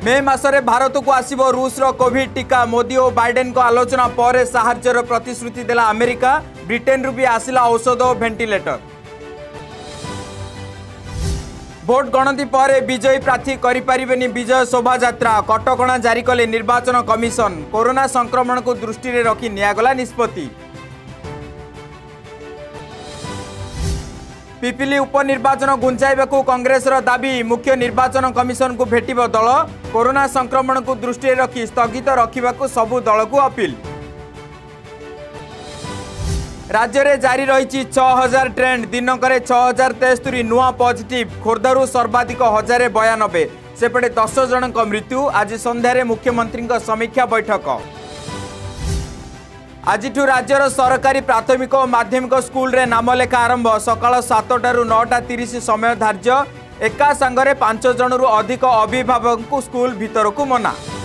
मे मासरे भारत को आसिबो रूस रो कोविड टीका। मोदी और बाइडेन को आलोचना पर साहाय्यर प्रतिश्रुति देला अमेरिका। ब्रिटेन रु भी आसिला औषध और वेंटिलेटर। भोट गणति पर विजयी प्रार्थी करिपारिबेनी विजय शोभा यात्रा। कटकणा जारी कले निर्वाचन कमिशन। कोरोना संक्रमण को दृष्टि रे रखी नियागला निष्पत्ति। पिपिली उपनिर्वाचन घुंचाइबाकू कांग्रेस रो दाबी। मुख्य निर्वाचन कमिशन को भेटिबो दल। कोरोना संक्रमण को दृष्टि रे रखी स्थगित रखिबाकू सबु दल को अपील। राज्य में जारी रही 6000 ट्रेंड। दिनक 6073 नुआ पॉजिटिव। खोर्धारू सर्वाधिक 1092। सेपटे 10 जन मृत्यु। आज संध्यारे मुख्यमंत्री समीक्षा बैठक। आज राज्यर सरकारी प्राथमिक और माध्यमिक स्कूल रे नामलेखा आरंभ। सकाळ 7टारू 9:30 समय धार्य। एका संगरे 5 जनरू अधिक अभिभावक को स्कूल भीतर को मना।